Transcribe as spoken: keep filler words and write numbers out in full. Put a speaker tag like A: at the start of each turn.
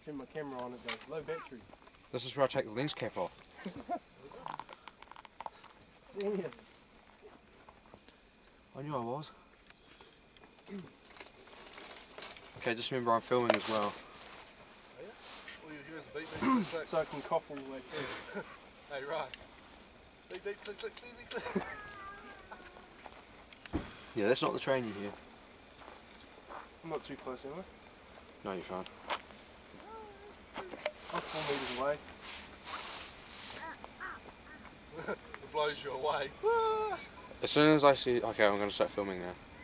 A: turn my camera on, it goes low battery.
B: This is where I take the lens cap off.
A: Yes.
B: I knew I was. Okay, just remember I'm filming as well.
C: Oh, yeah? All you hear is a beep, beep, click,
A: So I can cough all the way through.
C: Hey, right. Beep, beep, click, click, beep, beep, click.
B: Yeah, that's not the train you hear.
A: I'm not too close, am I?
B: No, you're fine.
A: I'm four metres away.
C: It blows you away.
B: As soon as I see... Okay, I'm going to start filming now.